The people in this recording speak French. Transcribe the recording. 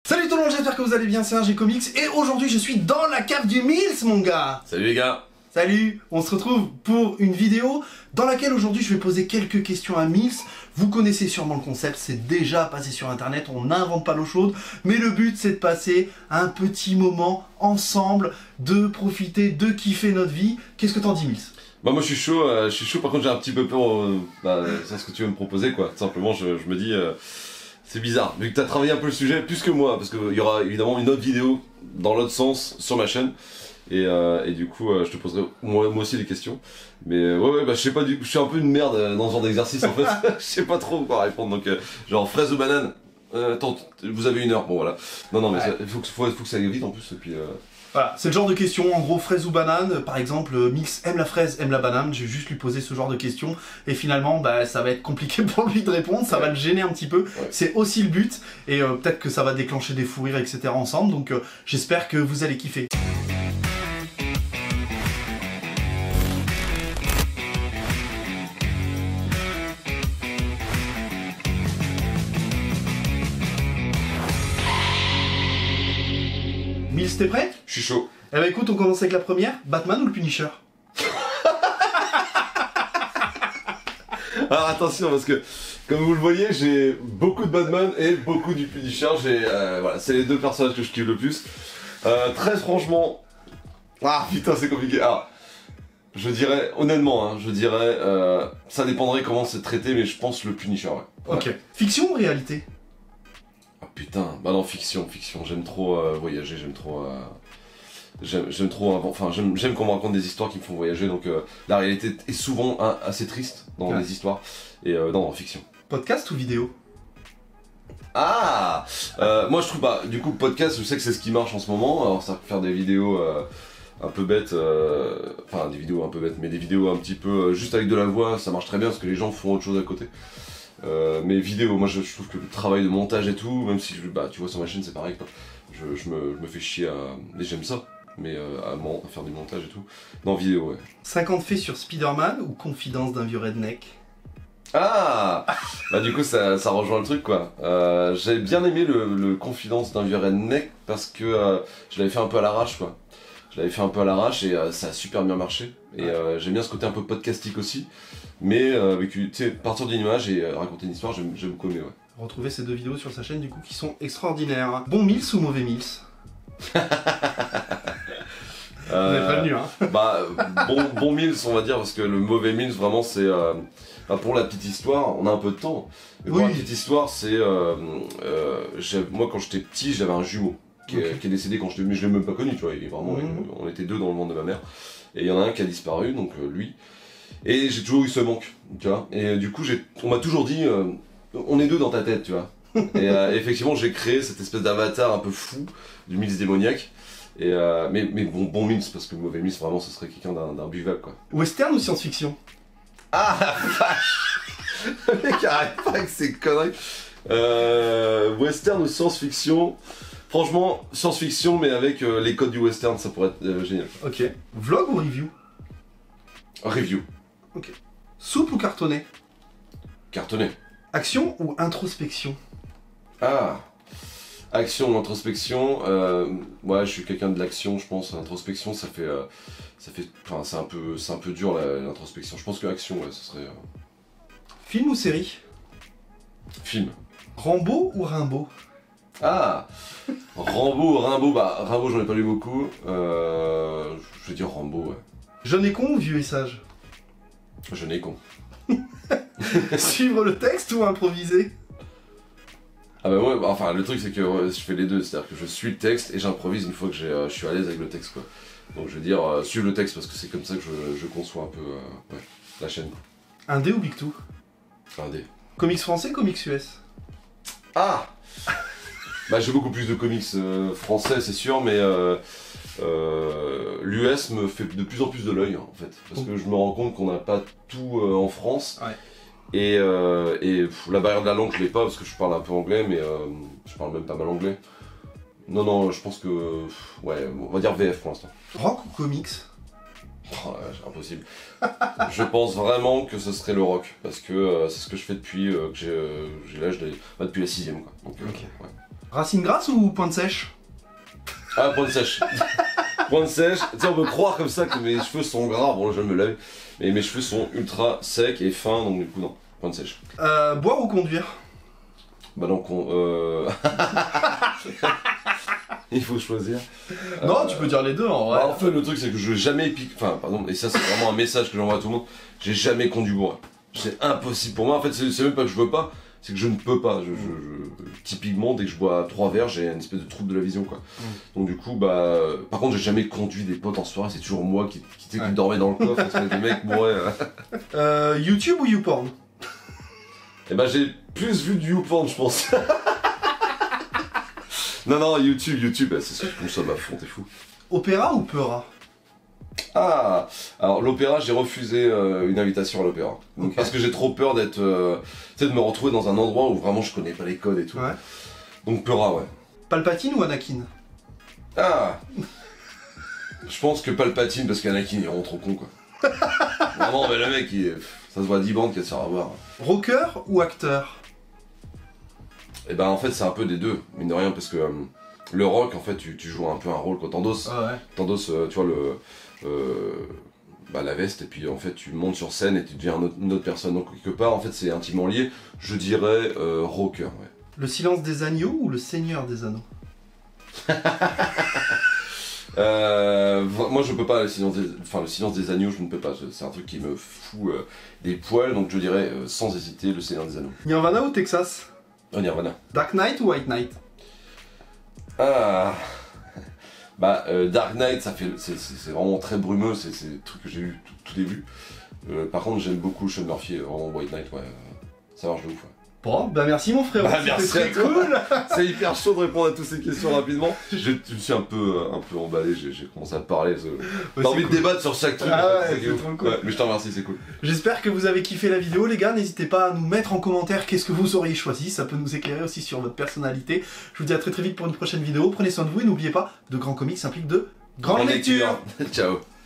Salut tout le monde, j'espère que vous allez bien, c'est RG Comics et aujourd'hui je suis dans la cave du Mills mon gars. Salut les gars. Salut, on se retrouve pour une vidéo dans laquelle aujourd'hui je vais poser quelques questions à Mills. Vous connaissez sûrement le concept, c'est déjà passé sur internet, on n'invente pas l'eau chaude, mais le but c'est de passer un petit moment ensemble, de profiter, de kiffer notre vie. Qu'est-ce que t'en dis Mills? Bah moi je suis chaud, par contre j'ai un petit peu peur, c'est ce que tu veux me proposer quoi. Tout simplement je me dis, c'est bizarre, vu que t'as travaillé un peu le sujet plus que moi, parce qu'il y aura évidemment une autre vidéo dans l'autre sens sur ma chaîne. Et du coup, je te poserai moi aussi des questions. Mais ouais, bah je sais pas, je suis un peu une merde dans ce genre d'exercice en fait. Je sais pas trop quoi répondre. Donc, genre fraise ou banane. Attends, vous avez 1 heure. Bon voilà. Non, mais il faut que ça aille vite en plus. Et puis. Voilà, c'est le genre de questions, en gros fraise ou banane, par exemple, Mills aime la fraise, aime la banane, je vais juste lui poser ce genre de questions, et finalement, bah, ça va être compliqué pour lui de répondre, ça va le gêner un petit peu, c'est aussi le but, et peut-être que ça va déclencher des fous rires, etc. ensemble, donc j'espère que vous allez kiffer. Mills, t'es prêt? Je suis chaud. Eh ben écoute, on commence avec la première. Batman ou le Punisher? Alors attention parce que, comme vous le voyez, j'ai beaucoup de Batman et beaucoup du Punisher. Voilà, c'est les deux personnages que je kiffe le plus. Très franchement... Ah putain, c'est compliqué. Alors, je dirais, honnêtement, hein, ça dépendrait comment c'est traité, mais je pense le Punisher, ouais. Voilà. Ok. Fiction ou réalité? Ah putain, bah non, fiction, j'aime trop voyager, j'aime trop j'aime qu'on me raconte des histoires qui me font voyager, donc la réalité est souvent assez triste dans les histoires, et non, en fiction. Podcast ou vidéo? Ah moi je trouve, bah du coup podcast, je sais que c'est ce qui marche en ce moment, alors ça faire des vidéos un peu bêtes, enfin des vidéos un peu bêtes, mais des vidéos un petit peu juste avec de la voix, ça marche très bien parce que les gens font autre chose à côté. Mais vidéo, moi je trouve que le travail de montage et tout, même si bah, tu vois sur ma chaîne c'est pareil quoi. Je me fais chier à... Et j'aime ça, mais à faire des montages et tout. Non, vidéo, ouais. 50 faits sur Spider-Man ou Confidence d'un vieux redneck? Ah bah du coup ça rejoint le truc quoi. J'avais bien aimé le Confidence d'un vieux redneck parce que je l'avais fait un peu à l'arrache quoi. Je l'avais fait un peu à l'arrache et ça a super bien marché. Et j'aime bien ce côté un peu podcastique aussi. Mais avec, tu sais, partir d'une image et raconter une histoire, j'aime beaucoup aimer, ouais. Retrouvez ces deux vidéos sur sa chaîne du coup qui sont extraordinaires. Bon Mills ou mauvais Mills? Vous n'êtes pas venu, hein. Bah, bon Mills on va dire, parce que le mauvais Mills vraiment c'est... bah, pour la petite histoire, on a un peu de temps. Mais pour la petite histoire, c'est... moi quand j'étais petit, j'avais un jumeau qui est décédé quand j'étais... Mais je l'ai même pas connu, tu vois. On était deux dans le monde de ma mère. Et il y en a un qui a disparu, donc lui. Et j'ai toujours eu ce manque, tu vois. Et du coup, on m'a toujours dit, on est deux dans ta tête, tu vois. Et effectivement, j'ai créé cette espèce d'avatar un peu fou du Mills démoniaque. Et mais bon Mills, parce que mauvais Mills, vraiment, ce serait quelqu'un d'un buvable, quoi. Western ou science-fiction? Ah la vache. Le mec arrête pas avec ses conneries. Western ou science-fiction? Franchement, science-fiction, mais avec les codes du western, ça pourrait être génial. Ok. Vlog ou review? Review. Ok. Soupe ou cartonné? Cartonné. Action ou introspection? Ah, action ou introspection, ouais, je suis quelqu'un de l'action, je pense. L'introspection, enfin, c'est un peu dur l'introspection. Je pense que action, ouais, ce serait. Film ou série? Film. Rambo ou Rimbaud? Ah, Rambo, bah Rambo, j'en ai pas lu beaucoup. Je vais dire Rambo, ouais. Jeune et con ou vieux et sage? Jeune et con. Suivre le texte ou improviser? Ah bah ouais, bah, enfin le truc c'est que ouais, je fais les deux, c'est-à-dire que je suis le texte et j'improvise une fois que je suis à l'aise avec le texte quoi. Donc je vais dire suivre le texte parce que c'est comme ça que je conçois un peu ouais, la chaîne. Indé ou Big Two? Indé. Comics français, comics US? Ah. Bah j'ai beaucoup plus de comics français c'est sûr, mais l'US me fait de plus en plus de l'œil en fait. Parce que je me rends compte qu'on n'a pas tout en France. Ouais. Et la barrière de la langue je l'ai pas parce que je parle un peu anglais, mais je parle même pas mal anglais. Non, je pense que... ouais, on va dire VF pour l'instant. Rock ou comics? Oh, impossible. Je pense vraiment que ce serait le rock, parce que c'est ce que je fais depuis que j'ai l'âge de... Bah, depuis la 6ème quoi. Donc, ok. Ouais. Racine grasse ou pointe sèche? Ah, pointe sèche. Pointe sèche, tu sais, on peut croire comme ça que mes cheveux sont gras, bon, je vais me laver, mais mes cheveux sont ultra secs et fins, donc du coup, non, pointe sèche. Boire ou conduire? Bah donc, il faut choisir. Non, tu peux dire les deux en vrai. Bah, en fait, le truc, c'est que je vais jamais piquer. Enfin, pardon, et ça, c'est vraiment un message que j'envoie à tout le monde. J'ai jamais conduit bourré. C'est impossible pour moi. En fait, c'est même pas que je veux pas, c'est que je ne peux pas. Typiquement, dès que je bois 3 verres, j'ai une espèce de trouble de la vision, quoi. Donc, du coup, bah. Par contre, j'ai jamais conduit des potes en soirée, c'est toujours moi qui dormais dans le coffre, parce que des mecs bourrés. YouTube ou YouPorn? Et bah, j'ai plus vu du YouPorn, je pense. Non, YouTube, c'est ce que je consomme à fond, t'es fou. Opéra ou Peura? Ah, alors l'opéra, j'ai refusé une invitation à l'opéra. Okay. Parce que j'ai trop peur d'être, tu sais, de me retrouver dans un endroit où vraiment je connais pas les codes et tout. Ouais. Donc Peura, ouais. Palpatine ou Anakin? Ah, je pense que Palpatine, parce qu'Anakin, il est vraiment trop con, quoi. Vraiment, mais le mec, ça se voit à 10 bandes qu'il se faire avoir. Rocker ou acteur? Et ben en fait, c'est un peu des deux, mine de rien, parce que le rock, en fait, tu joues un peu un rôle quand t'endosses. Ah ouais. T'endosses, tu vois, la veste, et puis en fait tu montes sur scène et tu deviens une autre personne. Donc quelque part en fait c'est intimement lié. Je dirais rocker, ouais. Le silence des agneaux ou le Seigneur des Anneaux? Moi je peux pas, le silence des agneaux, je ne peux pas. C'est un truc qui me fout des poils, donc je dirais sans hésiter le Seigneur des Anneaux. Nirvana ou Texas? Nirvana. Dark Knight ou White Knight? Ah. Bah, Dark Knight, c'est vraiment très brumeux, c'est le truc que j'ai eu tout début. Par contre, j'aime beaucoup Sean Murphy, vraiment White Knight, ouais. Ça marche de ouf, ouais. Bon, bah merci mon frère. Bah, merci très à toi. cool. C'est hyper chaud de répondre à toutes ces questions rapidement. Je me suis un peu emballé, j'ai commencé à te parler. J'ai envie de débattre sur chaque truc. Ah ouais, c'est trop cool. Ouais, mais je te remercie, c'est cool. J'espère que vous avez kiffé la vidéo, les gars. N'hésitez pas à nous mettre en commentaire qu'est-ce que vous auriez choisi. Ça peut nous éclairer aussi sur votre personnalité. Je vous dis à très vite pour une prochaine vidéo. Prenez soin de vous et n'oubliez pas, de grands comics s'impliquent de grandes lectures. Ciao.